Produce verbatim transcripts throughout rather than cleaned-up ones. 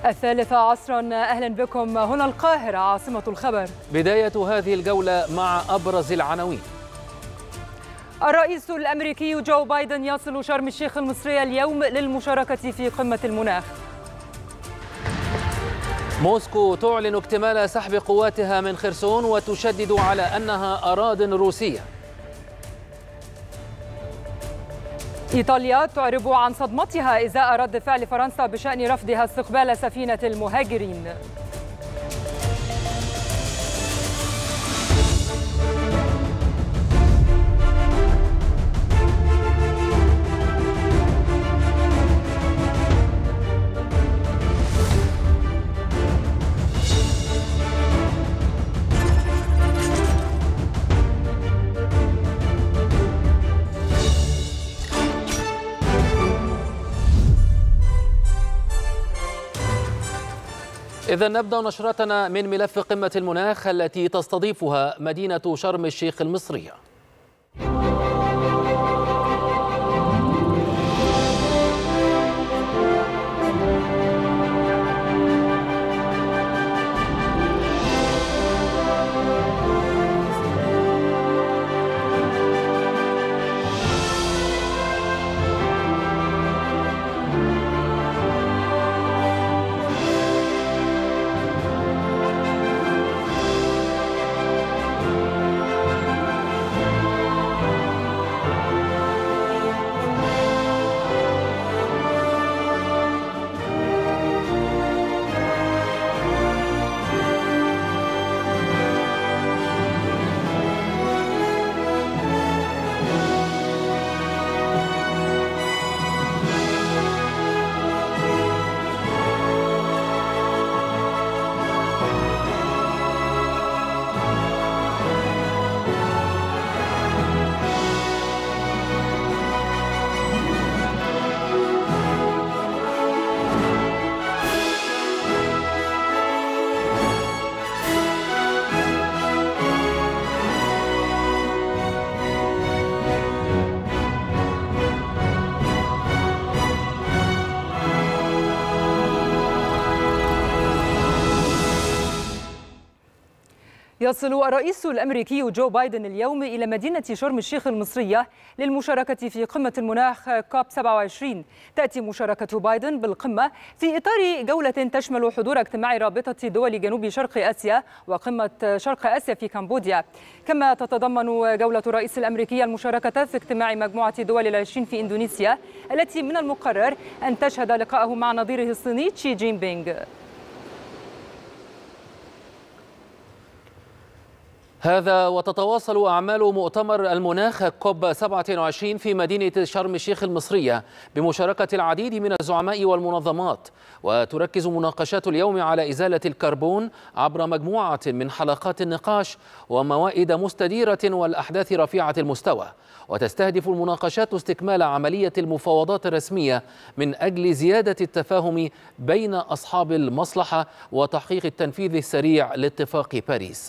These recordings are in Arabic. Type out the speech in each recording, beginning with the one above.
الثالثة عصرا، أهلا بكم. هنا القاهرة عاصمة الخبر. بداية هذه الجولة مع أبرز العناوين. الرئيس الأمريكي جو بايدن يصل شرم الشيخ المصرية اليوم للمشاركة في قمة المناخ. موسكو تعلن اكتمال سحب قواتها من خرسون وتشدد على أنها أراضٍ روسية. إيطاليا تعرب عن صدمتها إزاء رد فعل فرنسا بشأن رفضها استقبال سفينة المهاجرين. إذا نبدأ نشرتنا من ملف قمة المناخ التي تستضيفها مدينة شرم الشيخ المصرية. يصل الرئيس الأمريكي جو بايدن اليوم إلى مدينة شرم الشيخ المصرية للمشاركة في قمة المناخ كوب سبعة وعشرين. تأتي مشاركة بايدن بالقمة في إطار جولة تشمل حضور اجتماع رابطة دول جنوب شرق آسيا وقمة شرق آسيا في كمبوديا. كما تتضمن جولة الرئيس الأمريكي المشاركة في اجتماع مجموعة دول العشرين في إندونيسيا، التي من المقرر أن تشهد لقاءه مع نظيره الصيني شي جين بينغ. هذا وتتواصل أعمال مؤتمر المناخ كوب سبعة وعشرين في مدينة شرم الشيخ المصرية بمشاركة العديد من الزعماء والمنظمات، وتركز مناقشات اليوم على إزالة الكربون عبر مجموعة من حلقات النقاش وموائد مستديرة والأحداث رفيعة المستوى. وتستهدف المناقشات استكمال عملية المفاوضات الرسمية من أجل زيادة التفاهم بين أصحاب المصلحة وتحقيق التنفيذ السريع لاتفاق باريس.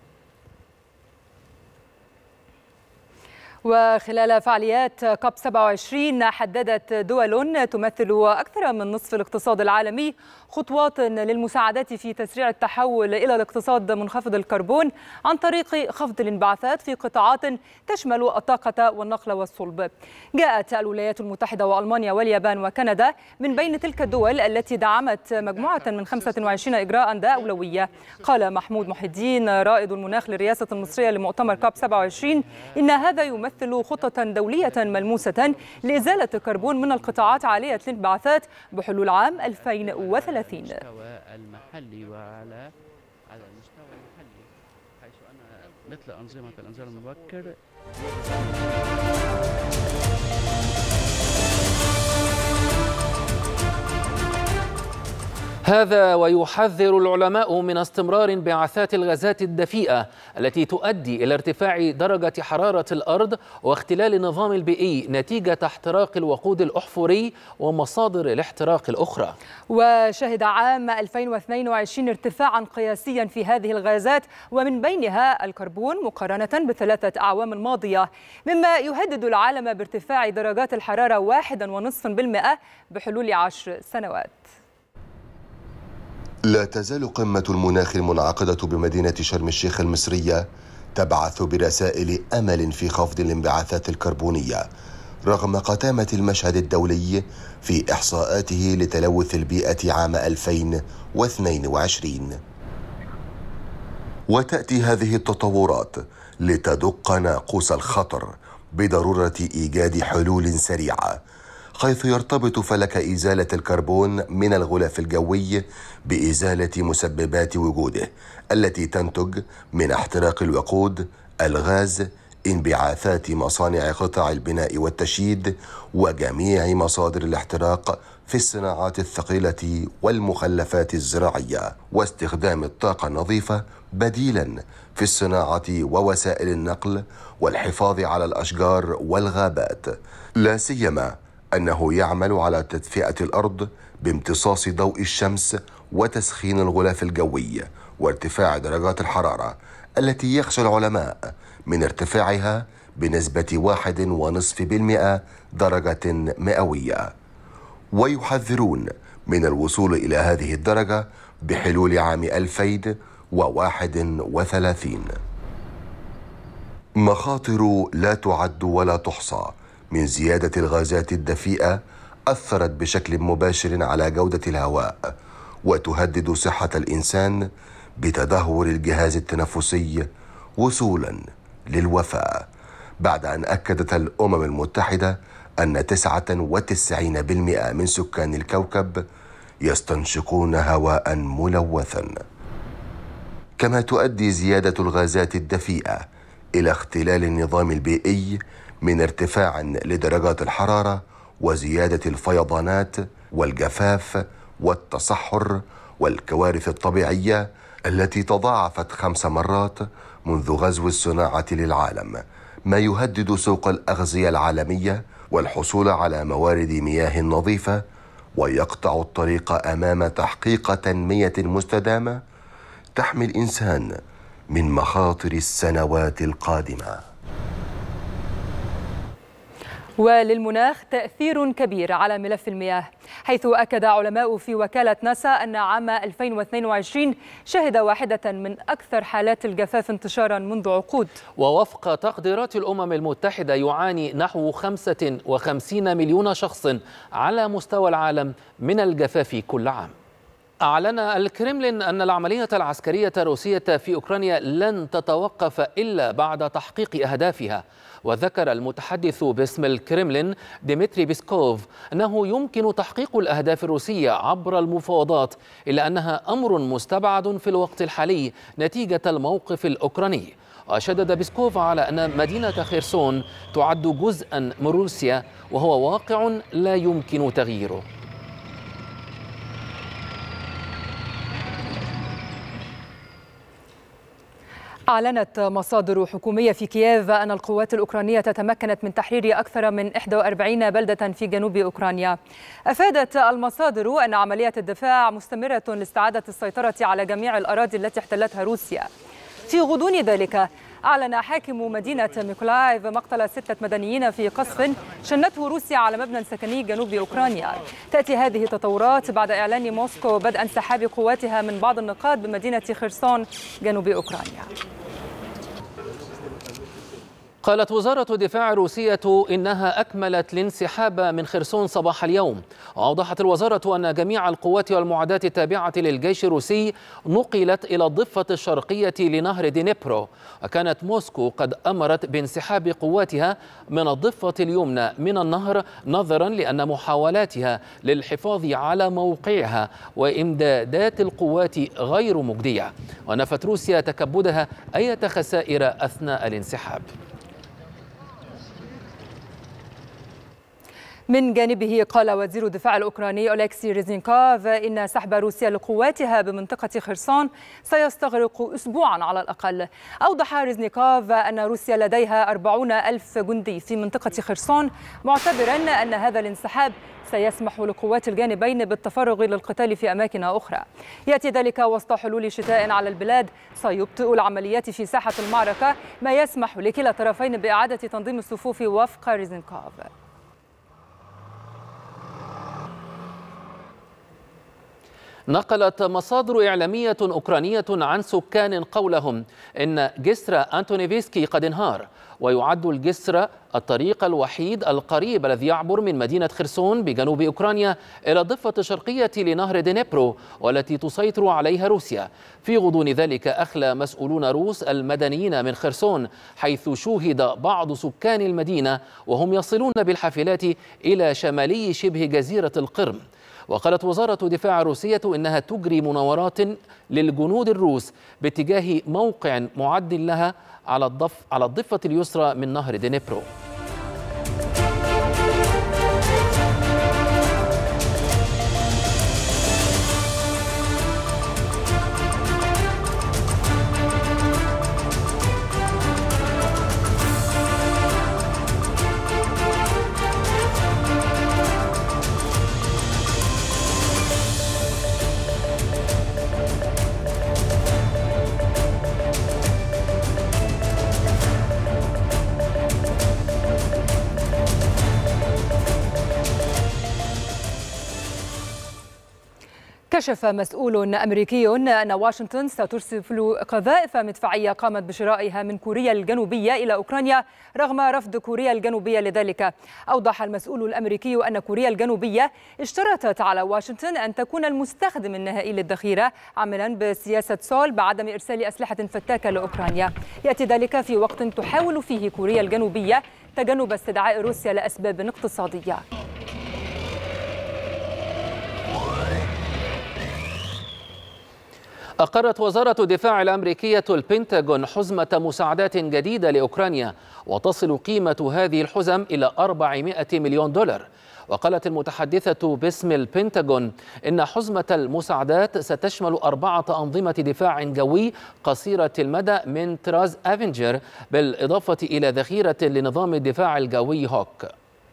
وخلال فعاليات كوب سبعة وعشرين حددت دول تمثل أكثر من نصف الاقتصاد العالمي خطوات للمساعدات في تسريع التحول إلى الاقتصاد منخفض الكربون عن طريق خفض الانبعاثات في قطاعات تشمل الطاقة والنقل والصلب. جاءت الولايات المتحدة وألمانيا واليابان وكندا من بين تلك الدول التي دعمت مجموعة من خمسة وعشرين إجراء ذا أولوية. قال محمود محي الدين رائد المناخ للرئاسة المصرية لمؤتمر كوب سبعة وعشرين إن هذا يمثل خطة دولية ملموسة لإزالة الكربون من القطاعات عالية الانبعاثات بحلول عام ألفين وثلاثين. على المستوى المحلي وعلى على المستوى المحلي، حيث أن مثل أنظمة الإنذار المبكر هذا ويحذر العلماء من استمرار انبعاثات الغازات الدفيئة التي تؤدي إلى ارتفاع درجة حرارة الأرض واختلال النظام البيئي نتيجة احتراق الوقود الأحفوري ومصادر الاحتراق الأخرى. وشهد عام ألفين واثنين وعشرين ارتفاعا قياسيا في هذه الغازات، ومن بينها الكربون مقارنة بالثلاثة أعوام الماضية، مما يهدد العالم بارتفاع درجات الحرارة واحدا ونصف بالمئة بحلول عشر سنوات. لا تزال قمة المناخ المنعقدة بمدينة شرم الشيخ المصرية تبعث برسائل أمل في خفض الانبعاثات الكربونية رغم قتامة المشهد الدولي في إحصاءاته لتلوث البيئة عام ألفين واثنين وعشرين. وتأتي هذه التطورات لتدق ناقوس الخطر بضرورة إيجاد حلول سريعة، حيث يرتبط فلك إزالة الكربون من الغلاف الجوي بإزالة مسببات وجوده التي تنتج من احتراق الوقود، الغاز، انبعاثات مصانع قطع البناء والتشييد وجميع مصادر الاحتراق في الصناعات الثقيلة والمخلفات الزراعية، واستخدام الطاقة النظيفة بديلا في الصناعة ووسائل النقل والحفاظ على الأشجار والغابات، لا سيما أنه يعمل على تدفئة الأرض بامتصاص ضوء الشمس وتسخين الغلاف الجوي وارتفاع درجات الحرارة التي يخشى العلماء من ارتفاعها بنسبة واحد ونصف بالمئة درجة مئوية، ويحذرون من الوصول إلى هذه الدرجة بحلول عام ألفين وواحد وثلاثين. مخاطر لا تعد ولا تحصى من زيادة الغازات الدفيئة أثرت بشكل مباشر على جودة الهواء وتهدد صحة الإنسان بتدهور الجهاز التنفسي وصولا للوفاة، بعد أن أكدت الأمم المتحدة أن تسعة وتسعين بالمئة من سكان الكوكب يستنشقون هواء ملوثا. كما تؤدي زيادة الغازات الدفيئة إلى اختلال النظام البيئي من ارتفاع لدرجات الحرارة وزيادة الفيضانات والجفاف والتصحر والكوارث الطبيعية التي تضاعفت خمس مرات منذ غزو الصناعة للعالم، ما يهدد سوق الأغذية العالمية والحصول على موارد مياه نظيفة، ويقطع الطريق أمام تحقيق تنمية مستدامة تحمي الإنسان من مخاطر السنوات القادمة. وللمناخ تأثير كبير على ملف المياه، حيث أكد علماء في وكالة ناسا أن عام ألفين واثنين وعشرين شهد واحدة من أكثر حالات الجفاف انتشارا منذ عقود. ووفق تقديرات الأمم المتحدة يعاني نحو خمسة وخمسين مليون شخص على مستوى العالم من الجفاف كل عام. أعلن الكرملين أن العملية العسكرية الروسية في أوكرانيا لن تتوقف إلا بعد تحقيق أهدافها، وذكر المتحدث باسم الكرملين ديمتري بيسكوف أنه يمكن تحقيق الأهداف الروسية عبر المفاوضات، إلا أنها أمر مستبعد في الوقت الحالي نتيجة الموقف الأوكراني. وشدد بيسكوف على أن مدينة خيرسون تعد جزءا من روسيا وهو واقع لا يمكن تغييره. أعلنت مصادر حكومية في كييف أن القوات الأوكرانية تمكنت من تحرير أكثر من إحدى وأربعين بلدة في جنوب أوكرانيا. أفادت المصادر أن عملية الدفاع مستمرة لاستعادة السيطرة على جميع الأراضي التي احتلتها روسيا. في غضون ذلك أعلن حاكم مدينة ميكولايف مقتل ستة مدنيين في قصف شنته روسيا على مبنى سكني جنوب أوكرانيا. تأتي هذه التطورات بعد إعلان موسكو بدء انسحاب قواتها من بعض النقاط بمدينة خيرسون جنوب أوكرانيا. قالت وزارة الدفاع الروسية إنها أكملت الانسحاب من خرسون صباح اليوم. وأوضحت الوزارة أن جميع القوات والمعدات التابعة للجيش الروسي نقلت إلى الضفة الشرقية لنهر دينيبرو، وكانت موسكو قد أمرت بانسحاب قواتها من الضفة اليمنى من النهر نظرا لأن محاولاتها للحفاظ على موقعها وإمدادات القوات غير مجدية. ونفت روسيا تكبدها أي خسائر أثناء الانسحاب. من جانبه قال وزير الدفاع الأوكراني أولكسي ريزنيكوف إن سحب روسيا لقواتها بمنطقة خرسون سيستغرق أسبوعا على الأقل. أوضح ريزنيكوف أن روسيا لديها أربعون ألف جندي في منطقة خرسون، معتبرا أن هذا الانسحاب سيسمح لقوات الجانبين بالتفرغ للقتال في أماكن أخرى. يأتي ذلك وسط حلول شتاء على البلاد سيبطئ العمليات في ساحة المعركة، ما يسمح لكلا الطرفين بإعادة تنظيم الصفوف وفق ريزنيكوف. نقلت مصادر إعلامية أوكرانية عن سكان قولهم إن جسر أنتونيفسكي قد انهار، ويعد الجسر الطريق الوحيد القريب الذي يعبر من مدينة خرسون بجنوب أوكرانيا إلى الضفة الشرقية لنهر دنيبرو والتي تسيطر عليها روسيا. في غضون ذلك أخلى مسؤولون روس المدنيين من خرسون، حيث شوهد بعض سكان المدينة وهم يصلون بالحافلات إلى شمالي شبه جزيرة القرم. وقالت وزارة دفاع روسية إنها تجري مناورات للجنود الروس باتجاه موقع معد لها على الضف على الضفة اليسرى من نهر دنيبرو. كشف مسؤول أمريكي أن واشنطن سترسل قذائف مدفعية قامت بشرائها من كوريا الجنوبية إلى أوكرانيا رغم رفض كوريا الجنوبية لذلك. أوضح المسؤول الأمريكي أن كوريا الجنوبية اشترطت على واشنطن أن تكون المستخدم النهائي للذخيرة، عملا بسياسة سول بعدم إرسال أسلحة فتاكة لأوكرانيا. يأتي ذلك في وقت تحاول فيه كوريا الجنوبية تجنب استدعاء روسيا لأسباب اقتصادية. أقرت وزارة الدفاع الأمريكية البنتاغون حزمة مساعدات جديدة لأوكرانيا، وتصل قيمة هذه الحزم إلى أربعمائة مليون دولار. وقالت المتحدثة باسم البنتاغون إن حزمة المساعدات ستشمل أربعة أنظمة دفاع جوي قصيرة المدى من طراز أفنجر، بالإضافة إلى ذخيرة لنظام الدفاع الجوي هوك.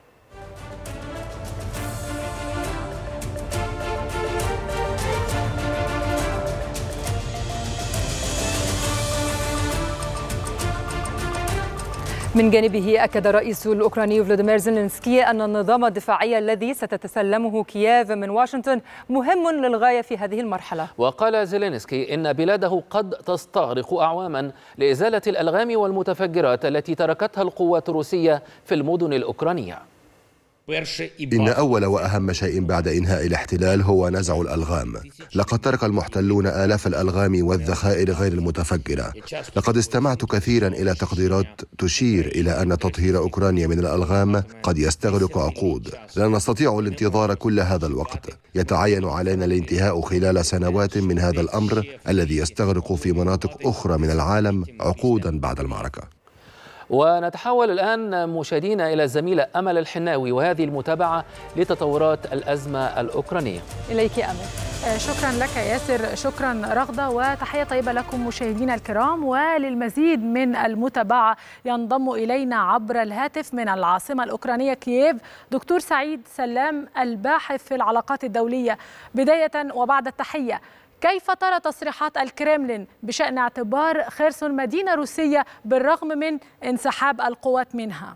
من جانبه أكد الرئيس الأوكراني فلاديمير زيلينسكي أن النظام الدفاعي الذي ستتسلمه كييف من واشنطن مهم للغاية في هذه المرحلة. وقال زيلينسكي إن بلاده قد تستغرق أعواما لإزالة الألغام والمتفجرات التي تركتها القوات الروسية في المدن الأوكرانية. إن أول وأهم شيء بعد إنهاء الاحتلال هو نزع الألغام. لقد ترك المحتلون آلاف الألغام والذخائر غير المتفجرة. لقد استمعت كثيرا إلى تقديرات تشير إلى أن تطهير أوكرانيا من الألغام قد يستغرق عقود. لا نستطيع الانتظار كل هذا الوقت. يتعين علينا الانتهاء خلال سنوات من هذا الأمر الذي يستغرق في مناطق أخرى من العالم عقودا بعد المعركة. ونتحول الآن مشاهدينا إلى الزميلة أمل الحناوي وهذه المتابعة لتطورات الأزمة الأوكرانية. إليك أمل. شكرا لك ياسر، شكرا رغدة، وتحية طيبة لكم مشاهدينا الكرام. وللمزيد من المتابعة ينضم إلينا عبر الهاتف من العاصمة الأوكرانية كييف دكتور سعيد سلام الباحث في العلاقات الدولية. بداية وبعد التحية، كيف ترى تصريحات الكرملين بشأن اعتبار خرسون مدينة روسية بالرغم من انسحاب القوات منها؟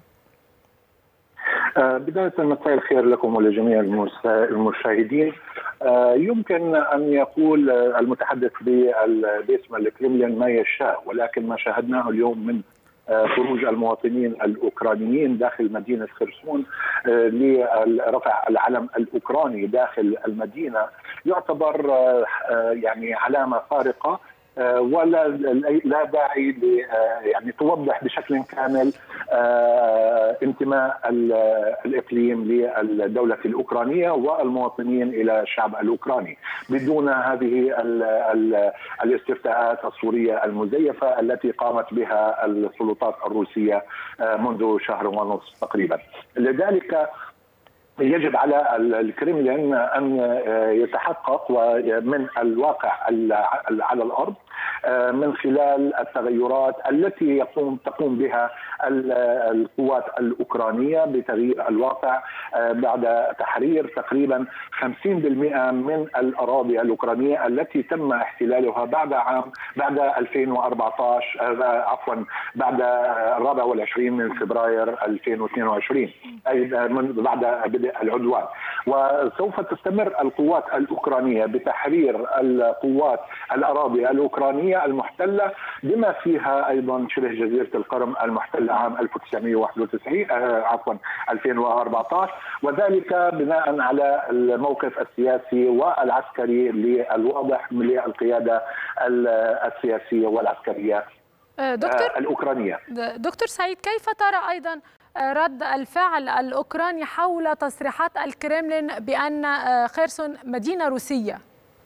بداية مساء الخير لكم ولجميع المشاهدين. يمكن أن يقول المتحدث باسم الكرملين ما يشاء، ولكن ما شاهدناه اليوم من خروج المواطنين الأوكرانيين داخل مدينة خرسون لرفع العلم الأوكراني داخل المدينة يعتبر يعني علامة فارقة، ولا لا داعي يعني توضح بشكل كامل انتماء الإقليم للدولة الأوكرانية والمواطنين إلى الشعب الأوكراني بدون هذه الاستفتاءات الصورية المزيفة التي قامت بها السلطات الروسية منذ شهر ونصف تقريبا. لذلك يجب على الكرملين أن يتحقق من الواقع على الأرض من خلال التغيرات التي يقوم تقوم بها القوات الأوكرانية بتغيير الواقع بعد تحرير تقريبا خمسين بالمئة من الأراضي الأوكرانية التي تم احتلالها بعد عام بعد ألفين وأربعة عشر عفوا بعد الرابع والعشرين من فبراير ألفين واثنين وعشرين، أي من بعد بدء بالعدوان. وسوف تستمر القوات الأوكرانية بتحرير القوات الأراضي الأوكرانية المحتلة بما فيها أيضا شبه جزيرة القرم المحتلة عام ألف وتسعمائة وواحد وتسعين عفوا ألفين وأربعة عشر، وذلك بناء على الموقف السياسي والعسكري الواضح للقيادة السياسية والعسكرية دكتور الأوكرانية. دكتور سعيد، كيف ترى أيضا رد الفعل الأوكراني حول تصريحات الكرملين بأن خيرسون مدينة روسية؟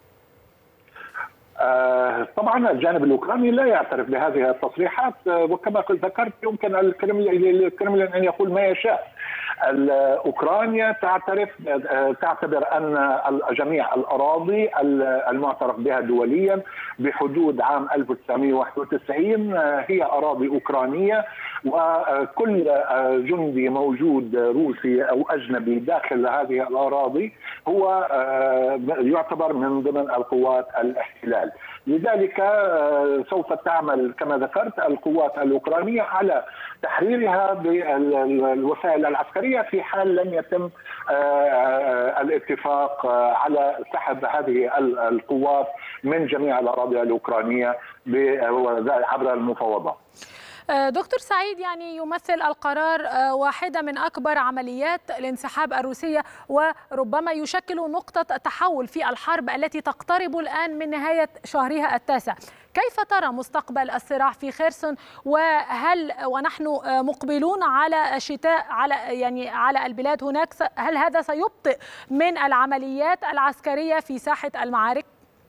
طبعا الجانب الأوكراني لا يعترف بهذه التصريحات، وكما قلت ذكرت يمكن الكرملين أن يقول ما يشاء. أوكرانيا تعترف تعتبر أن جميع الأراضي المعترف بها دوليا بحدود عام ألف وتسعمائة وواحد وتسعين هي أراضي أوكرانية، وكل جندي موجود روسي أو أجنبي داخل هذه الأراضي هو يعتبر من ضمن القوات الاحتلال. لذلك سوف تعمل كما ذكرت القوات الأوكرانية على تحريرها بالوسائل العسكرية في حال لم يتم الاتفاق على سحب هذه القوات من جميع الأراضي الأوكرانية عبر المفاوضات. دكتور سعيد، يعني يمثل القرار واحدة من أكبر عمليات الانسحاب الروسية، وربما يشكل نقطة تحول في الحرب التي تقترب الآن من نهاية شهرها التاسع. كيف ترى مستقبل الصراع في خيرسون، وهل ونحن مقبلون على شتاء على يعني على البلاد هناك، هل هذا سيبطئ من العمليات العسكرية في ساحة المعارك؟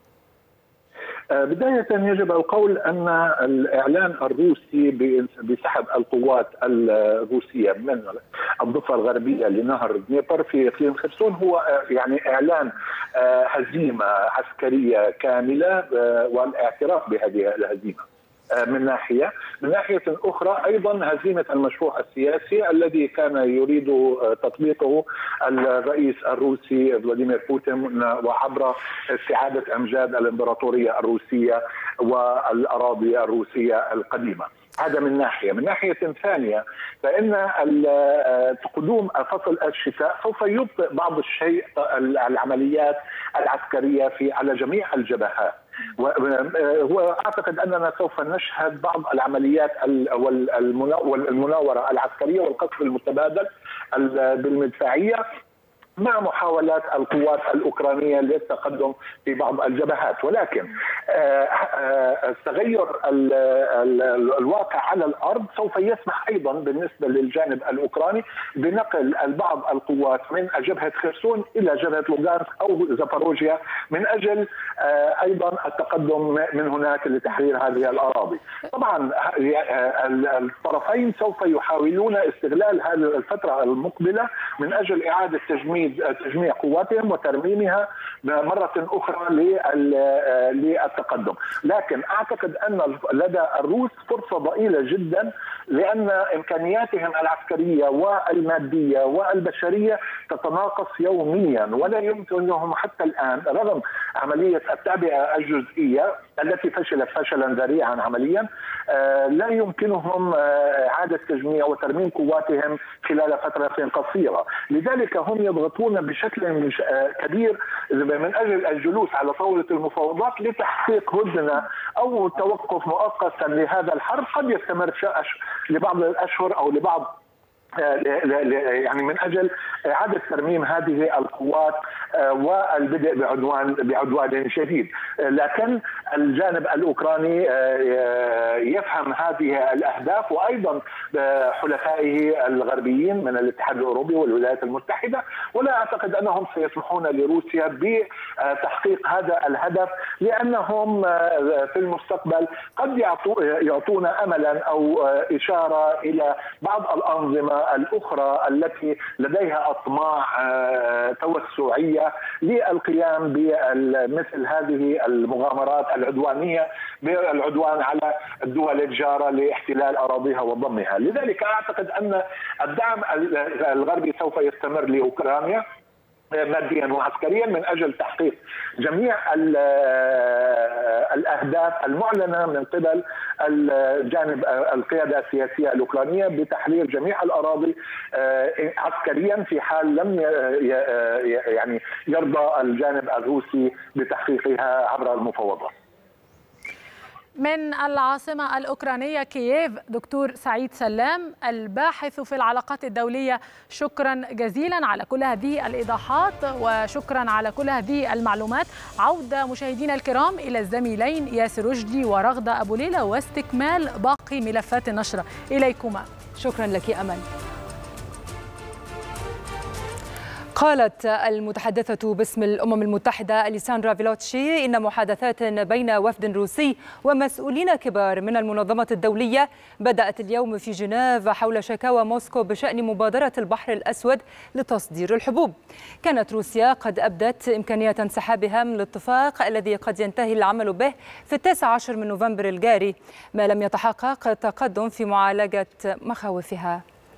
بداية يجب القول أن الإعلان الروسي بسحب القوات الروسية من الضفة الغربية لنهر دنيبر في إقليم خرسون هو يعني إعلان هزيمة عسكرية كاملة والاعتراف بهذه الهزيمة من ناحية. من ناحية أخرى أيضا هزيمة المشروع السياسي الذي كان يريد تطبيقه الرئيس الروسي فلاديمير بوتين وعبر استعادة أمجاد الإمبراطورية الروسية والأراضي الروسية القديمة. هذا من ناحية. من ناحية ثانية فإن قدوم فصل الشتاء سوف يبطئ بعض الشيء العمليات العسكرية في على جميع الجبهات، وهو أعتقد أننا سوف نشهد بعض العمليات والمناورة العسكرية والقصف المتبادل بالمدفعية مع محاولات القوات الأوكرانية للتقدم في بعض الجبهات. ولكن التغير الواقع على الأرض سوف يسمح أيضا بالنسبة للجانب الأوكراني بنقل بعض القوات من جبهة خرسون إلى جبهة لوغانسك أو زاباروجيا من أجل أيضا التقدم من هناك لتحرير هذه الأراضي. طبعا الطرفين سوف يحاولون استغلال هذه الفترة المقبلة من أجل إعادة تجميد تجميع قواتهم وترميمها مرة أخرى للتقدم. لكن أعتقد أن لدى الروس فرصة ضئيلة جدا، لأن إمكانياتهم العسكرية والمادية والبشرية تتناقص يوميا، ولا يمكنهم حتى الآن رغم عملية التعبئة الجزئية التي فشلت فشلا ذريعا عمليا، لا يمكنهم إعادة تجميع وترميم قواتهم خلال فترة قصيرة. لذلك هم يضغطون بشكل كبير من أجل الجلوس على طاولة المفاوضات لتحقيق هدنة أو توقف مؤقتا لهذا الحرب قد يستمر لبعض الأشهر أو لبعض يعني من أجل إعادة ترميم هذه القوات والبدء بعدوان بعدوان شديد. لكن الجانب الأوكراني يفهم هذه الأهداف، وأيضا حلفائه الغربيين من الاتحاد الأوروبي والولايات المتحدة، ولا أعتقد أنهم سيسمحون لروسيا بتحقيق هذا الهدف، لأنهم في المستقبل قد يعطون أملا أو إشارة إلى بعض الأنظمة الأخرى التي لديها أطماع توسعية للقيام بمثل هذه المغامرات العدوانية بالعدوان على الدول الجارة لاحتلال أراضيها وضمها. لذلك أعتقد أن الدعم الغربي سوف يستمر لأوكرانيا، ماديا وعسكريا من اجل تحقيق جميع الاهداف المعلنه من قبل الجانب القياده السياسيه الاوكرانيه بتحرير جميع الاراضي عسكريا في حال لم يعني يرضى الجانب الروسي بتحقيقها عبر المفاوضات. من العاصمة الأوكرانية كييف دكتور سعيد سلام الباحث في العلاقات الدولية، شكرا جزيلا على كل هذه الإيضاحات وشكرا على كل هذه المعلومات. عودة مشاهدينا الكرام إلى الزميلين ياسر رشدي ورغدة أبو ليلى واستكمال باقي ملفات النشرة. إليكما. شكرا لك أمل. قالت المتحدثة باسم الأمم المتحدة أليساندرا فيلوتشي إن محادثات بين وفد روسي ومسؤولين كبار من المنظمة الدولية بدأت اليوم في جنيف حول شكاوى موسكو بشأن مبادرة البحر الأسود لتصدير الحبوب. كانت روسيا قد أبدت إمكانية انسحابها من الاتفاق الذي قد ينتهي العمل به في التاسع عشر من نوفمبر الجاري، ما لم يتحقق تقدم في معالجة مخاوفها.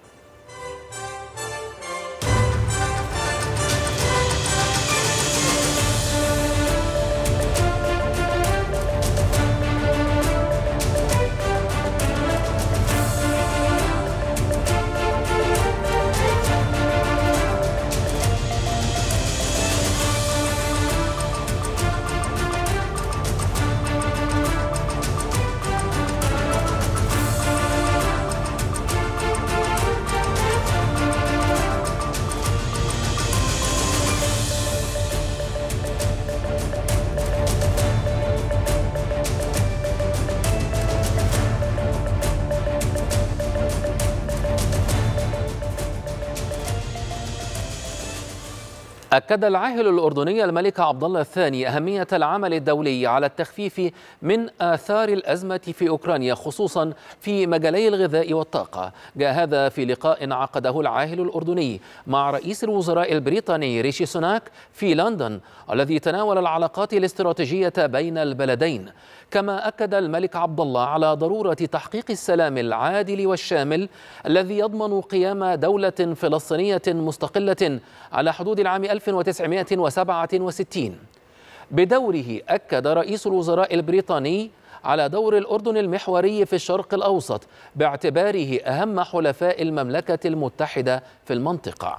أكد العاهل الأردني الملك عبد الله الثاني أهمية العمل الدولي على التخفيف من آثار الأزمة في أوكرانيا خصوصا في مجالي الغذاء والطاقة. جاء هذا في لقاء عقده العاهل الأردني مع رئيس الوزراء البريطاني ريشي سوناك في لندن، الذي تناول العلاقات الاستراتيجية بين البلدين. كما أكد الملك عبد الله على ضرورة تحقيق السلام العادل والشامل الذي يضمن قيام دولة فلسطينية مستقلة على حدود العام ألف وتسعمائة وسبعة وستين. بدوره أكد رئيس الوزراء البريطاني على دور الأردن المحوري في الشرق الأوسط باعتباره أهم حلفاء المملكة المتحدة في المنطقة.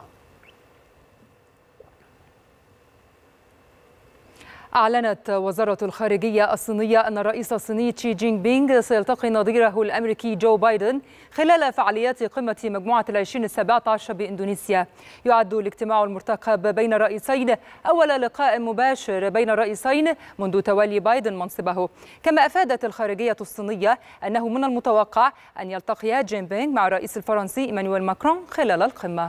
أعلنت وزارة الخارجية الصينية أن الرئيس الصيني شي جين بينغ سيلتقي نظيره الأمريكي جو بايدن خلال فعاليات قمة مجموعة العشرين السابعة عشر بإندونيسيا. يعد الاجتماع المرتقب بين الرئيسين أول لقاء مباشر بين الرئيسين منذ تولي بايدن منصبه. كما أفادت الخارجية الصينية أنه من المتوقع أن يلتقي جين بينغ مع الرئيس الفرنسي إيمانويل ماكرون خلال القمة.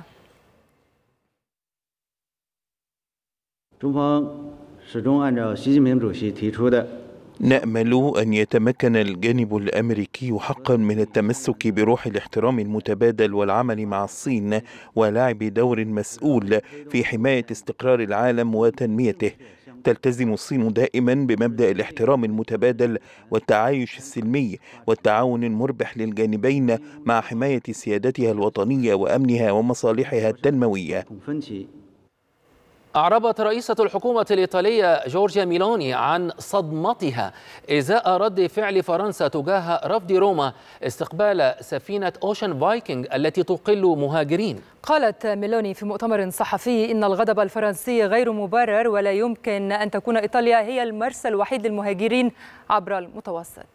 نأمل أن يتمكن الجانب الأمريكي حقا من التمسك بروح الاحترام المتبادل والعمل مع الصين ولعب دور مسؤول في حماية استقرار العالم وتنميته. تلتزم الصين دائما بمبدأ الاحترام المتبادل والتعايش السلمي والتعاون المربح للجانبين مع حماية سيادتها الوطنية وأمنها ومصالحها التنموية. أعربت رئيسة الحكومة الإيطالية جورجيا ميلوني عن صدمتها إزاء رد فعل فرنسا تجاه رفض روما استقبال سفينة أوشن فايكنج التي تقل مهاجرين. قالت ميلوني في مؤتمر صحفي إن الغضب الفرنسي غير مبرر ولا يمكن أن تكون إيطاليا هي المرسى الوحيد للمهاجرين عبر المتوسط.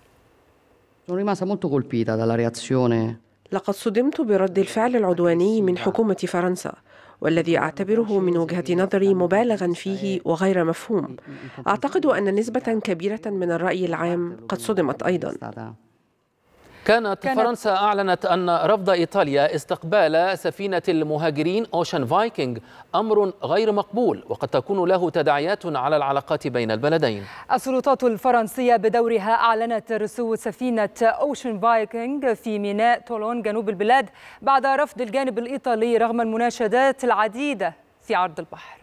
لقد صدمت برد الفعل العدواني من حكومة فرنسا، والذي أعتبره من وجهة نظري مبالغا فيه وغير مفهوم. أعتقد أن نسبة كبيرة من الرأي العام قد صدمت أيضا. كانت, كانت فرنسا أعلنت أن رفض إيطاليا استقبال سفينة المهاجرين أوشن فايكنج أمر غير مقبول وقد تكون له تداعيات على العلاقات بين البلدين. السلطات الفرنسية بدورها أعلنت رسو سفينة أوشن فايكنج في ميناء تولون جنوب البلاد بعد رفض الجانب الإيطالي رغم المناشدات العديدة في عرض البحر.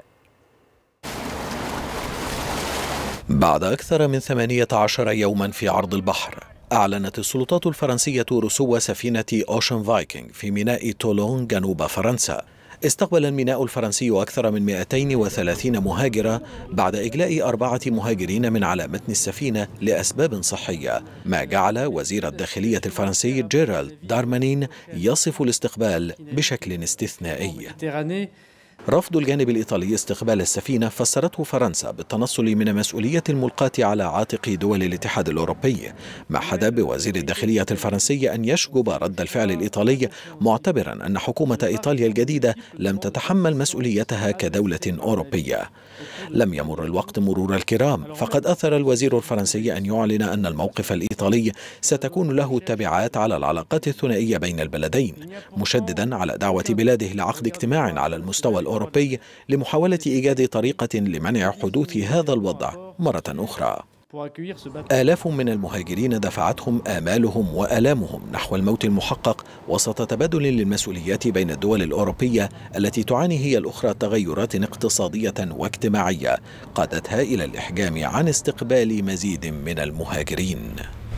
بعد أكثر من ثمانية عشر يوما في عرض البحر، أعلنت السلطات الفرنسية رسو سفينة أوشن فايكنج في ميناء تولون جنوب فرنسا. استقبل الميناء الفرنسي أكثر من مئتين وثلاثين مهاجرة بعد إجلاء أربعة مهاجرين من على متن السفينة لأسباب صحية، ما جعل وزير الداخلية الفرنسي جيرالد دارمانين يصف الاستقبال بشكل استثنائي. رفض الجانب الإيطالي استقبال السفينة فسرته فرنسا بالتنصل من المسؤولية الملقاة على عاتق دول الاتحاد الأوروبي، ما حدا بوزير الداخلية الفرنسي أن يشجب رد الفعل الإيطالي، معتبرا أن حكومة إيطاليا الجديدة لم تتحمل مسؤوليتها كدولة أوروبية. لم يمر الوقت مرور الكرام، فقد أثر الوزير الفرنسي أن يعلن أن الموقف الإيطالي ستكون له تبعات على العلاقات الثنائية بين البلدين، مشددا على دعوة بلاده لعقد اجتماع على المستوى الأوروبي لمحاولة إيجاد طريقة لمنع حدوث هذا الوضع مرة أخرى. آلاف من المهاجرين دفعتهم آمالهم وآلامهم نحو الموت المحقق وسط تبادل للمسؤوليات بين الدول الأوروبية التي تعاني هي الأخرى تغيرات اقتصادية واجتماعية قادتها إلى الإحجام عن استقبال مزيد من المهاجرين.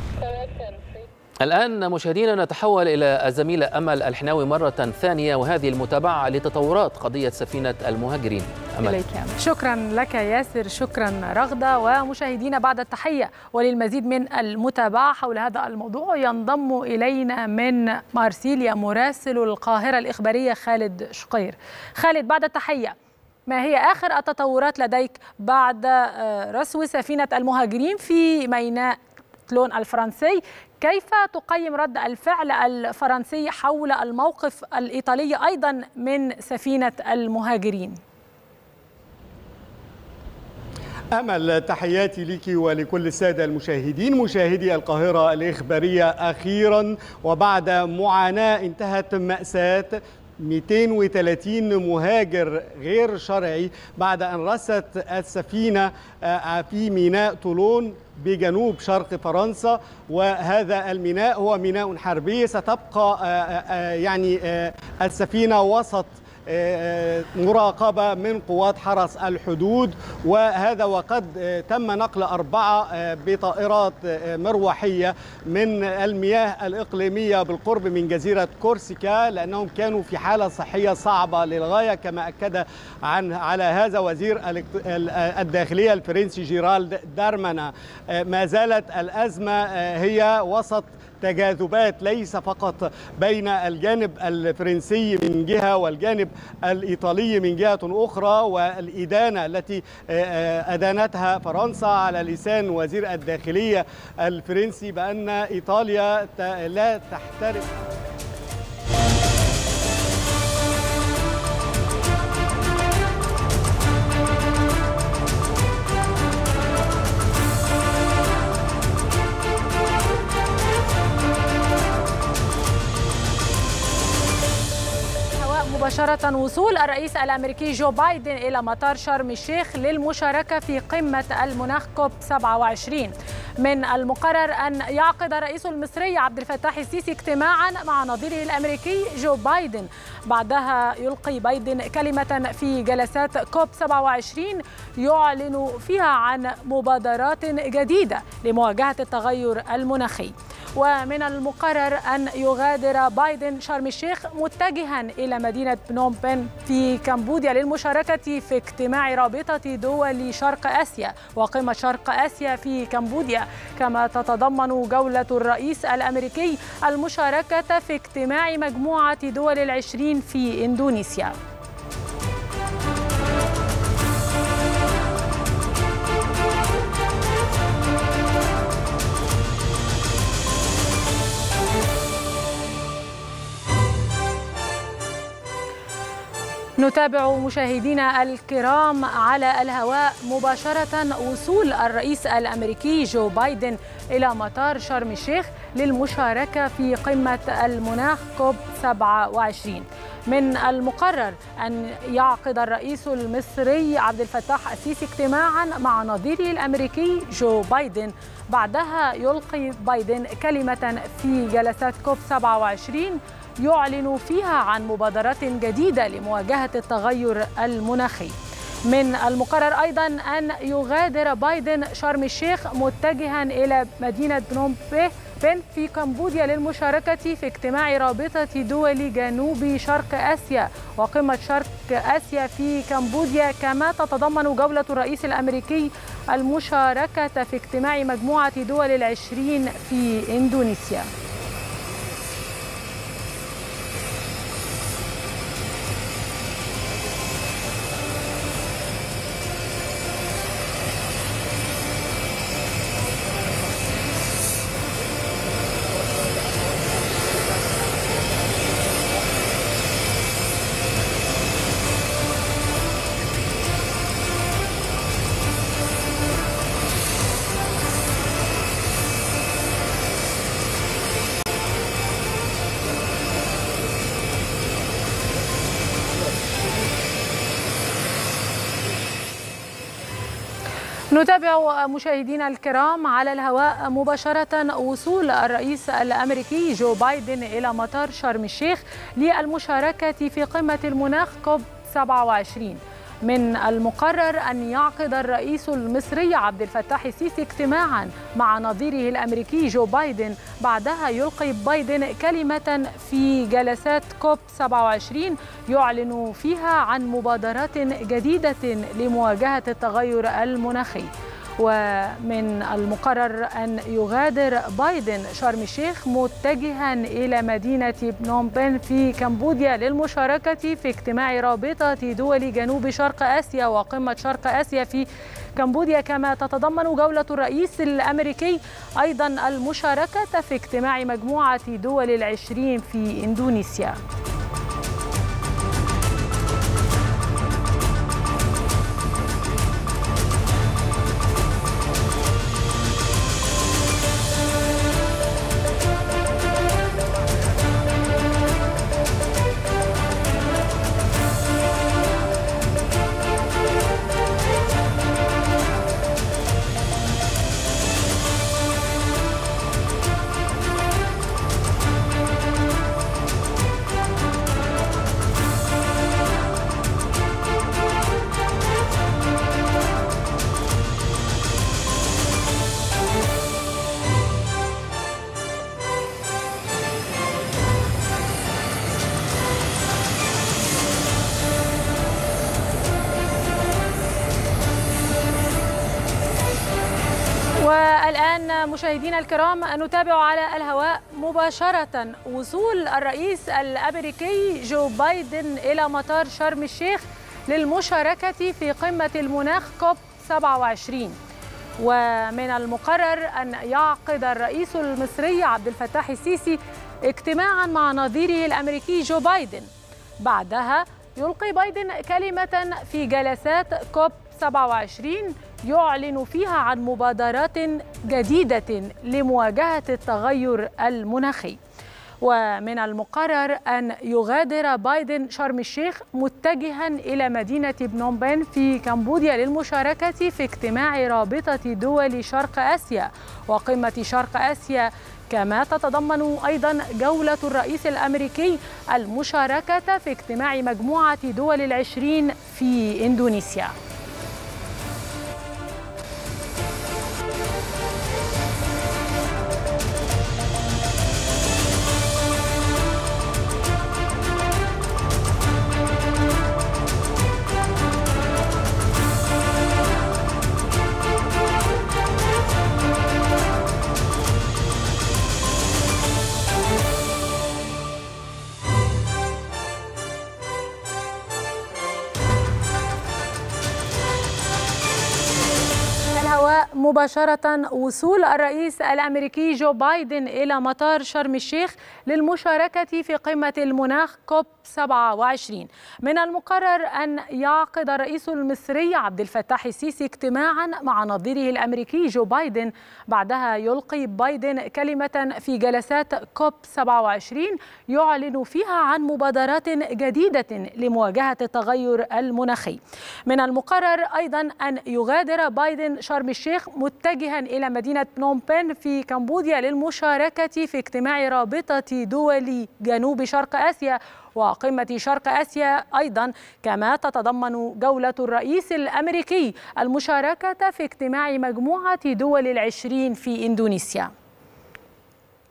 الآن مشاهدينا نتحول إلى الزميلة أمل الحناوي مرة ثانية، وهذه المتابعة لتطورات قضية سفينة المهاجرين. أمل. شكرا لك ياسر، شكرا رغدة. ومشاهدينا بعد التحية وللمزيد من المتابعة حول هذا الموضوع ينضم إلينا من مارسيليا مراسل القاهرة الإخبارية خالد شقير. خالد، بعد التحية، ما هي آخر التطورات لديك بعد رسو سفينة المهاجرين في ميناء تولون الفرنسي؟ كيف تقيم رد الفعل الفرنسي حول الموقف الإيطالي أيضا من سفينة المهاجرين؟ أمل، تحياتي لك ولكل السادة المشاهدين مشاهدي القاهرة الإخبارية. أخيرا وبعد معاناة انتهت مأساة مئتين وثلاثين مهاجر غير شرعي بعد أن رست السفينة في ميناء تولون بجنوب شرق فرنسا، وهذا الميناء هو ميناء حربي. ستبقى يعني السفينة وسط مراقبة من قوات حرس الحدود، وهذا وقد تم نقل أربعة بطائرات مروحية من المياه الإقليمية بالقرب من جزيرة كورسيكا، لأنهم كانوا في حالة صحية صعبة للغاية، كما أكد عن على هذا وزير الداخلية الفرنسي جيرالد دارمانا. ما زالت الأزمة هي وسط تجاذبات ليس فقط بين الجانب الفرنسي من جهة والجانب الإيطالي من جهة أخرى، والإدانة التي أدانتها فرنسا على لسان وزير الداخلية الفرنسي بأن إيطاليا لا تحترم مباشرة وصول الرئيس الأمريكي جو بايدن إلى مطار شرم الشيخ للمشاركة في قمة المناخ كوب سبعة وعشرين. من المقرر أن يعقد الرئيس المصري عبد الفتاح السيسي اجتماعا مع نظيره الأمريكي جو بايدن، بعدها يلقي بايدن كلمة في جلسات كوب سبعة وعشرين يعلن فيها عن مبادرات جديدة لمواجهة التغير المناخي. ومن المقرر أن يغادر بايدن شرم الشيخ متجها إلى مدينة بنوم بن في كمبوديا للمشاركة في اجتماع رابطة دول شرق آسيا وقمة شرق آسيا في كمبوديا، كما تتضمن جولة الرئيس الأمريكي المشاركة في اجتماع مجموعة دول العشرين في إندونيسيا. نتابع مشاهدينا الكرام على الهواء مباشرة وصول الرئيس الأمريكي جو بايدن إلى مطار شرم الشيخ للمشاركة في قمة المناخ كوب سبعة وعشرين. من المقرر أن يعقد الرئيس المصري عبد الفتاح السيسي اجتماعا مع نظيره الأمريكي جو بايدن، بعدها يلقي بايدن كلمة في جلسات كوب سبعة وعشرين يعلن فيها عن مبادرات جديدة لمواجهة التغير المناخي. من المقرر أيضا أن يغادر بايدن شرم الشيخ متجها إلى مدينة بنوم بن بن في كمبوديا للمشاركة في اجتماع رابطة دول جنوب شرق آسيا وقمة شرق آسيا في كمبوديا، كما تتضمن جولة الرئيس الأمريكي المشاركة في اجتماع مجموعة دول العشرين في إندونيسيا. نتابع مشاهدينا الكرام على الهواء مباشرة وصول الرئيس الأمريكي جو بايدن إلى مطار شرم الشيخ للمشاركة في قمة المناخ كوب سبعة وعشرين. من المقرر أن يعقد الرئيس المصري عبد الفتاح السيسي اجتماعا مع نظيره الأمريكي جو بايدن، بعدها يلقي بايدن كلمة في جلسات كوب سبعة وعشرين يعلن فيها عن مبادرات جديدة لمواجهة التغير المناخي. ومن المقرر أن يغادر بايدن شرم الشيخ متجها إلى مدينة بنوم بن في كمبوديا للمشاركة في اجتماع رابطة دول جنوب شرق آسيا وقمة شرق آسيا في كمبوديا، كما تتضمن جولة الرئيس الأمريكي أيضا المشاركة في اجتماع مجموعة دول العشرين في إندونيسيا. والآن مشاهدينا الكرام نتابع على الهواء مباشرة وصول الرئيس الأمريكي جو بايدن إلى مطار شرم الشيخ للمشاركة في قمة المناخ كوب سبعة وعشرين. ومن المقرر أن يعقد الرئيس المصري عبد الفتاح السيسي اجتماعا مع نظيره الأمريكي جو بايدن، بعدها يلقي بايدن كلمة في جلسات كوب سبعة وعشرين يعلن فيها عن مبادرات جديدة لمواجهة التغير المناخي. ومن المقرر أن يغادر بايدن شرم الشيخ متجها إلى مدينة بنوم بن في كمبوديا للمشاركة في اجتماع رابطة دول شرق آسيا وقمة شرق آسيا، كما تتضمن أيضا جولة الرئيس الأمريكي المشاركة في اجتماع مجموعة دول العشرين في إندونيسيا. مباشرة وصول الرئيس الأمريكي جو بايدن إلى مطار شرم الشيخ للمشاركة في قمة المناخ كوب سبعة وعشرين. من المقرر أن يعقد الرئيس المصري عبد الفتاح السيسي اجتماعا مع نظيره الأمريكي جو بايدن، بعدها يلقي بايدن كلمة في جلسات كوب سبعة وعشرين يعلن فيها عن مبادرات جديدة لمواجهة التغير المناخي. من المقرر أيضا أن يغادر بايدن شرم الشيخ متجها إلى مدينة بنوم بن في كمبوديا للمشاركة في اجتماع رابطة دول جنوب شرق آسيا وقمة شرق آسيا أيضا، كما تتضمن جولة الرئيس الأمريكي المشاركة في اجتماع مجموعة دول العشرين في إندونيسيا.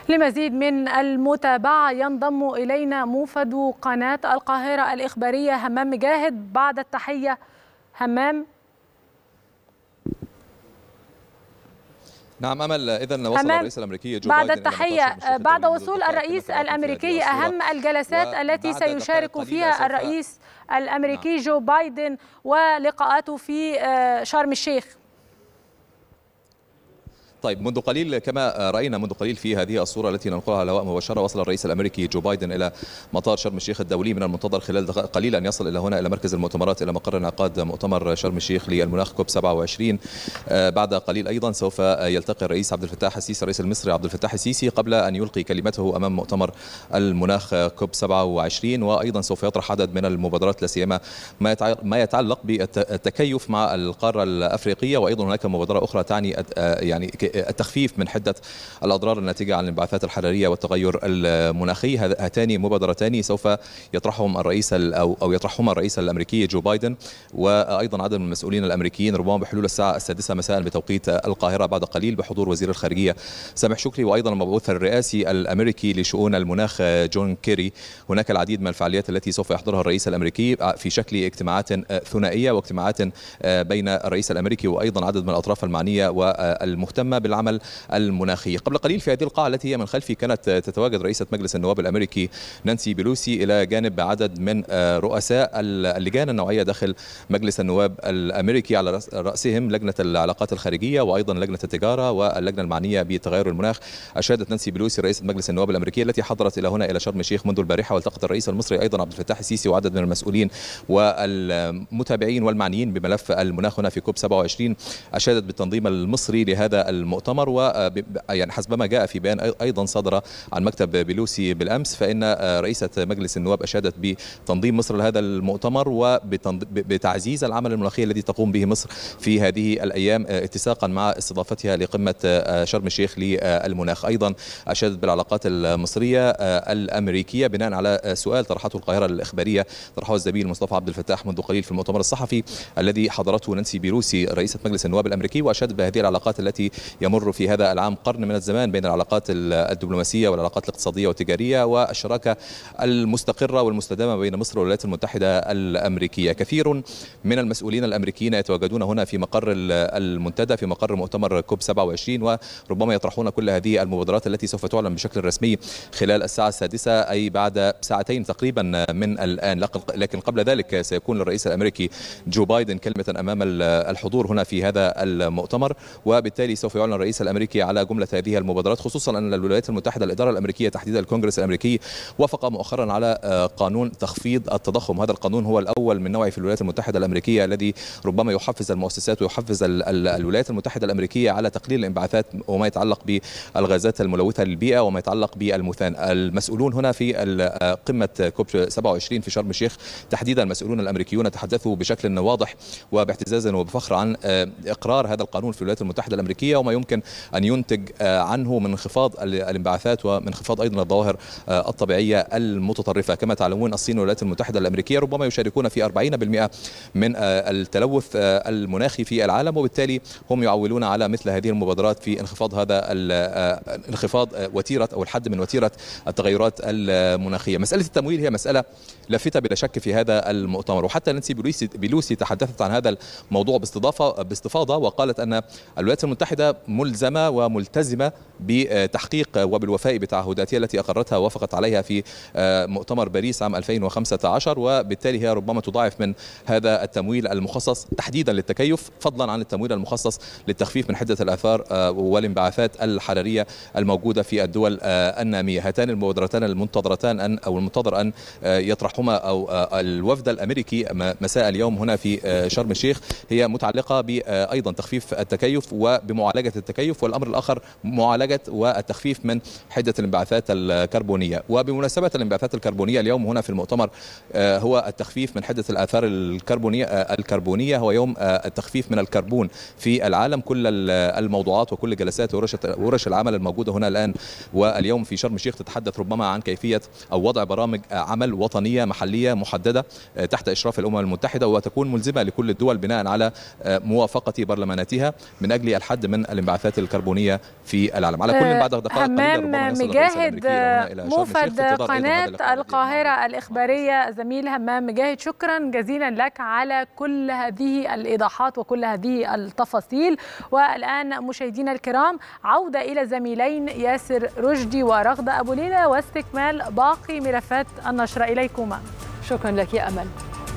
لمزيد من المتابعة ينضم إلينا موفد قناة القاهرة الإخبارية همام مجاهد. بعد التحية همام. نعم أمل، إذن وصل الرئيس الأمريكي جو بعد بايدن التحية بعد وصول الرئيس الأمريكي أهم الجلسات التي سيشارك فيها الرئيس الأمريكي جو بايدن ولقاءاته في شرم الشيخ. طيب منذ قليل كما رأينا منذ قليل في هذه الصورة التي ننقلها على الهواء مباشرة، وصل الرئيس الأمريكي جو بايدن إلى مطار شرم الشيخ الدولي. من المنتظر خلال قليل أن يصل إلى هنا إلى مركز المؤتمرات إلى مقر انعقاد مؤتمر شرم الشيخ للمناخ كوب سبعة وعشرين. بعد قليل أيضا سوف يلتقي الرئيس عبد الفتاح السيسي الرئيس المصري عبد الفتاح السيسي قبل أن يلقي كلمته أمام مؤتمر المناخ كوب سبعة وعشرين. وأيضا سوف يطرح عدد من المبادرات لا سيما ما يتعلق بالتكيف مع القارة الأفريقية، وأيضا هناك مبادرة أخرى تعني يعني التخفيف من حدة الأضرار الناتجة عن الانبعاثات الحرارية والتغير المناخي. هاتان مبادرتان سوف يطرحهم الرئيس أو أو يطرحهما الرئيس الأمريكي جو بايدن، وأيضا عدد من المسؤولين الأمريكيين ربما بحلول الساعة السادسة مساء بتوقيت القاهرة بعد قليل، بحضور وزير الخارجية سامح شكري، وأيضا المبعوث الرئاسي الأمريكي لشؤون المناخ جون كيري. هناك العديد من الفعاليات التي سوف يحضرها الرئيس الأمريكي في شكل اجتماعات ثنائية واجتماعات بين الرئيس الأمريكي وأيضا عدد من الأطراف المعنية والمهتمة بالعمل المناخي. قبل قليل في هذه القاعة التي هي من خلفي كانت تتواجد رئيسة مجلس النواب الأمريكي نانسي بيلوسي إلى جانب عدد من رؤساء اللجان النوعية داخل مجلس النواب الأمريكي، على رأسهم لجنة العلاقات الخارجية وأيضا لجنة التجارة واللجنة المعنية بتغير المناخ. أشادت نانسي بيلوسي رئيسة مجلس النواب الأمريكية التي حضرت إلى هنا إلى شرم الشيخ منذ البارحة، والتقت الرئيس المصري أيضا عبد الفتاح السيسي وعدد من المسؤولين والمتابعين والمعنيين بملف المناخ هنا في كوب سبعة وعشرين. أشادت بالتنظيم المصري لهذا المؤتمر، و يعني حسب ما جاء في بيان أيضا صدر عن مكتب بيلوسي بالأمس، فإن رئيسة مجلس النواب أشادت بتنظيم مصر لهذا المؤتمر وبتعزيز العمل المناخي الذي تقوم به مصر في هذه الأيام اتساقا مع استضافتها لقمة شرم الشيخ للمناخ. أيضا أشادت بالعلاقات المصرية الأمريكية بناء على سؤال طرحته القاهرة الإخبارية طرحه الزميل مصطفى عبد الفتاح منذ قليل في المؤتمر الصحفي الذي حضرته نانسي بيلوسي رئيسة مجلس النواب الأمريكي، وأشادت بهذه العلاقات التي يمر في هذا العام قرن من الزمان بين العلاقات الدبلوماسية والعلاقات الاقتصادية والتجارية والشراكة المستقرة والمستدامة بين مصر والولايات المتحدة الأمريكية. كثير من المسؤولين الأمريكيين يتواجدون هنا في مقر المنتدى في مقر مؤتمر كوب سبعة وعشرين، وربما يطرحون كل هذه المبادرات التي سوف تعلن بشكل رسمي خلال الساعة السادسة، أي بعد ساعتين تقريبا من الآن. لكن قبل ذلك سيكون الرئيس الأمريكي جو بايدن كلمة أمام الحضور هنا في هذا المؤتمر، وبالتالي سوف يعلن الرئيس الأمريكي على جملة هذه المبادرات، خصوصا أن الولايات المتحدة الإدارة الأمريكية تحديدا الكونغرس الأمريكي وافق مؤخرا على قانون تخفيض التضخم. هذا القانون هو الأول من نوعه في الولايات المتحدة الأمريكية الذي ربما يحفز المؤسسات ويحفز الولايات المتحدة الأمريكية على تقليل الانبعاثات وما يتعلق بالغازات الملوثة للبيئة وما يتعلق بالميثان. المسؤولون هنا في قمة كوب سبعة وعشرين في شرم الشيخ تحديدا المسؤولون الأمريكيون تحدثوا بشكل واضح وباعتزاز وبفخر عن إقرار هذا القانون في الولايات المتحدة الأمريكية وما يمكن أن ينتج عنه من انخفاض الانبعاثات ومن انخفاض أيضا الظواهر الطبيعية المتطرفة. كما تعلمون الصين والولايات المتحدة الأمريكية ربما يشاركون في أربعين بالمئة من التلوث المناخي في العالم، وبالتالي هم يعولون على مثل هذه المبادرات في انخفاض هذا انخفاض وتيرة أو الحد من وتيرة التغيرات المناخية. مسألة التمويل هي مسألة لافتة بلا شك في هذا المؤتمر، وحتى نانسي بيلوسي, بيلوسي تحدثت عن هذا الموضوع باستضافة باستفاضة وقالت أن الولايات المتحدة ملزمة وملتزمة بتحقيق وبالوفاء بتعهداتها التي أقرتها ووافقت عليها في مؤتمر باريس عام ألفين وخمسة عشر، وبالتالي هي ربما تضاعف من هذا التمويل المخصص تحديدا للتكيف فضلا عن التمويل المخصص للتخفيف من حدة الآثار والانبعاثات الحرارية الموجودة في الدول النامية. هاتان المبادرتان المنتظرتان أن أو المنتظر أن يطرحهما أو الوفد الأمريكي مساء اليوم هنا في شرم الشيخ هي متعلقة بأيضا تخفيف التكيف وبمعالجة التكيف، والأمر الآخر معالجة والتخفيف من حدة الانبعاثات الكربونية. وبمناسبة الانبعاثات الكربونية اليوم هنا في المؤتمر هو التخفيف من حدة الآثار الكربونية الكربونية هو يوم التخفيف من الكربون في العالم. كل الموضوعات وكل جلسات ورش العمل الموجودة هنا الآن واليوم في شرم الشيخ تتحدث ربما عن كيفية أو وضع برامج عمل وطنية محلية محددة تحت إشراف الأمم المتحدة وتكون ملزمة لكل الدول بناء على موافقة برلماناتها من أجل الحد من الانبعاثات الانبعاثات الكربونية في العالم. على كل بعد دقائق قليلة ربما يصل الرئيس الأمريكي هنا إلى شرم الشيخ موفد قناة القاهرة الإخبارية. زميل همام مجاهد، شكرا جزيلا لك على كل هذه الإيضاحات وكل هذه التفاصيل. والآن مشاهدينا الكرام، عودة إلى زميلين ياسر رشدي ورغدة أبو ليلى واستكمال باقي ملفات النشرة. إليكما. شكرا لك يا أمل.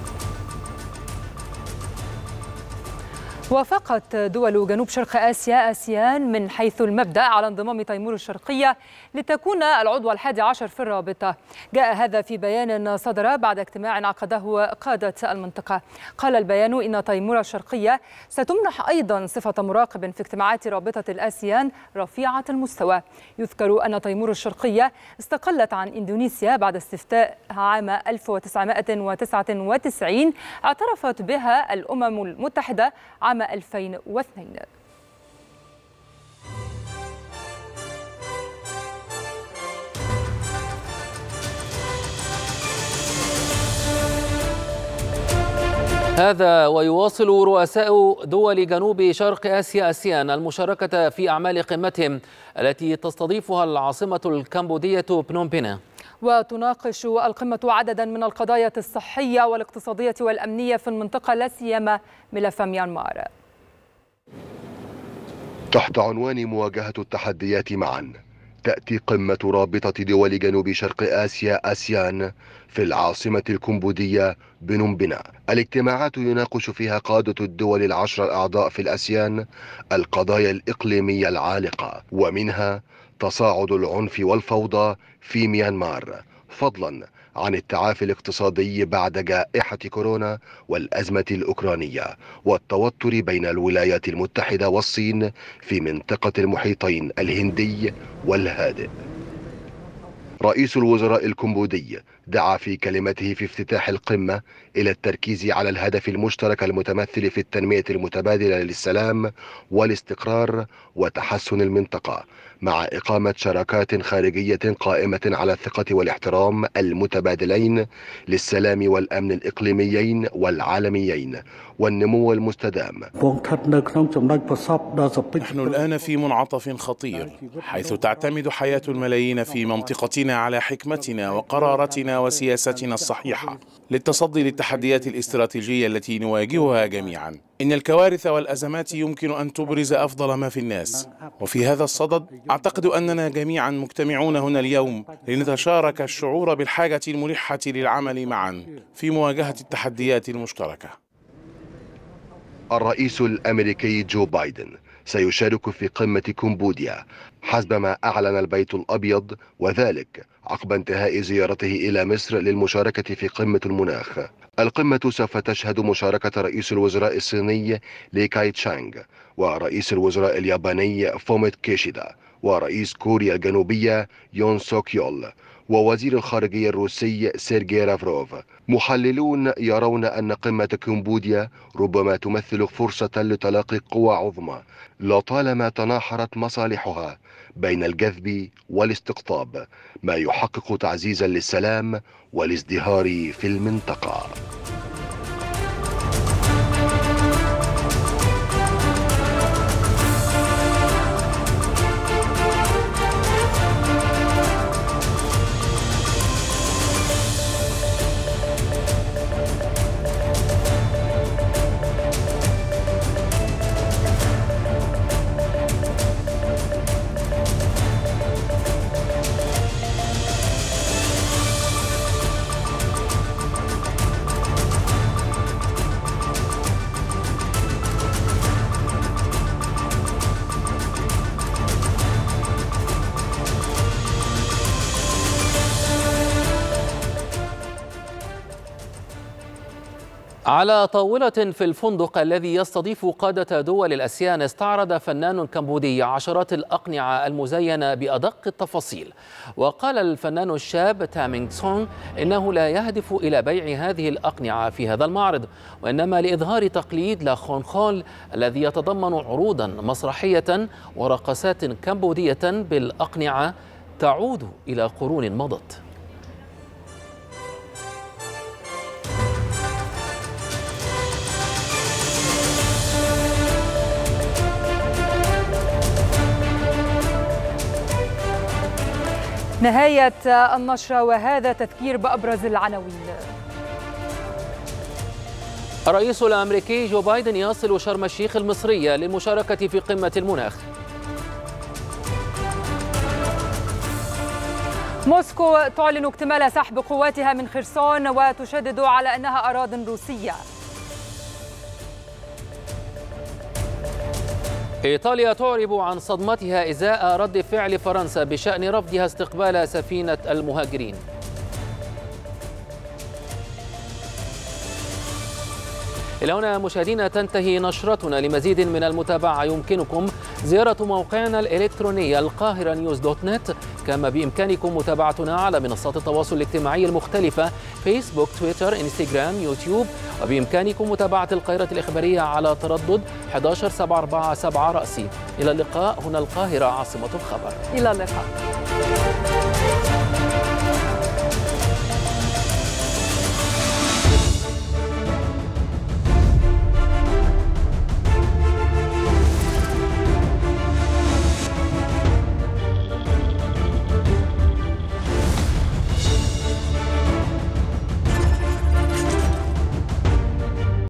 وافقت دول جنوب شرق آسيا آسيان من حيث المبدأ على انضمام تيمور الشرقية لتكون العضو الحادي عشر في الرابطة. جاء هذا في بيان صدر بعد اجتماع عقده قادة المنطقة. قال البيان إن تيمور الشرقية ستمنح أيضا صفة مراقب في اجتماعات رابطة الآسيان رفيعة المستوى. يذكر أن تيمور الشرقية استقلت عن إندونيسيا بعد استفتاء عام ألف وتسعمائة وتسعة وتسعين اعترفت بها الأمم المتحدة عام ألفين واثنين. هذا ويواصل رؤساء دول جنوب شرق آسيا آسيان المشاركة في أعمال قمتهم التي تستضيفها العاصمة الكمبودية بنوم بين. وتناقش القمة عددا من القضايا الصحية والاقتصادية والأمنية في المنطقة، لا سيما ملف ميانمار. تحت عنوان مواجهة التحديات معا، تأتي قمة رابطة دول جنوب شرق آسيا آسيان في العاصمة الكمبودية بنوم بين. الاجتماعات يناقش فيها قادة الدول العشر الأعضاء في الآسيان القضايا الإقليمية العالقة، ومنها تصاعد العنف والفوضى في ميانمار، فضلا عن التعافي الاقتصادي بعد جائحة كورونا والأزمة الأوكرانية، والتوتر بين الولايات المتحدة والصين في منطقة المحيطين الهندي والهادئ. رئيس الوزراء الكمبودي دعا في كلمته في افتتاح القمة إلى التركيز على الهدف المشترك المتمثل في التنمية المتبادلة للسلام والاستقرار وتحسن المنطقة، مع إقامة شراكات خارجية قائمة على الثقة والاحترام المتبادلين للسلام والأمن الإقليميين والعالميين والنمو المستدام. نحن الآن في منعطف خطير، حيث تعتمد حياة الملايين في منطقتنا على حكمتنا وقراراتنا وسياستنا الصحيحة للتصدي للتحديات الاستراتيجية التي نواجهها جميعا. إن الكوارث والأزمات يمكن أن تبرز أفضل ما في الناس، وفي هذا الصدد أعتقد أننا جميعا مجتمعون هنا اليوم لنتشارك الشعور بالحاجة الملحة للعمل معا في مواجهة التحديات المشتركة. الرئيس الأمريكي جو بايدن سيشارك في قمة كمبوديا حسب ما أعلن البيت الأبيض، وذلك عقب انتهاء زيارته إلى مصر للمشاركة في قمة المناخ. القمة سوف تشهد مشاركة رئيس الوزراء الصيني لي كاي تشانغ، ورئيس الوزراء الياباني فوميت كيشيدا، ورئيس كوريا الجنوبية يون سوك يول، ووزير الخارجية الروسي سيرجي لافروف. محللون يرون أن قمة كمبوديا ربما تمثل فرصة لتلاقي قوى عظمى لطالما تناحرت مصالحها بين الجذب والاستقطاب، ما يحقق تعزيزا للسلام والازدهار في المنطقة. على طاولة في الفندق الذي يستضيف قادة دول الآسيان استعرض فنان كمبودي عشرات الأقنعة المزينة بأدق التفاصيل. وقال الفنان الشاب تامينغ سونغ إنه لا يهدف إلى بيع هذه الأقنعة في هذا المعرض، وإنما لإظهار تقليد لا خون خول الذي يتضمن عروضا مسرحية ورقصات كمبودية بالأقنعة تعود إلى قرون مضت. نهاية النشرة وهذا تذكير بأبرز العناوين. الرئيس الأمريكي جو بايدن يصل شرم الشيخ المصرية للمشاركة في قمة المناخ. موسكو تعلن اكتمال سحب قواتها من خرسون وتشدد على أنها أراضٍ روسية. إيطاليا تعرب عن صدمتها إزاء رد فعل فرنسا بشأن رفضها استقبال سفينة المهاجرين. إلى هنا مشاهدينا تنتهي نشرتنا. لمزيد من المتابعة يمكنكم زيارة موقعنا الإلكتروني القاهرة نيوز دوت نت، كما بإمكانكم متابعتنا على منصات التواصل الاجتماعي المختلفة فيسبوك، تويتر، انستغرام، يوتيوب، وبإمكانكم متابعة القاهرة الإخبارية على تردد أحد عشر سبعة أربعة سبعة رأسي. إلى اللقاء هنا القاهرة عاصمة الخبر. إلى اللقاء.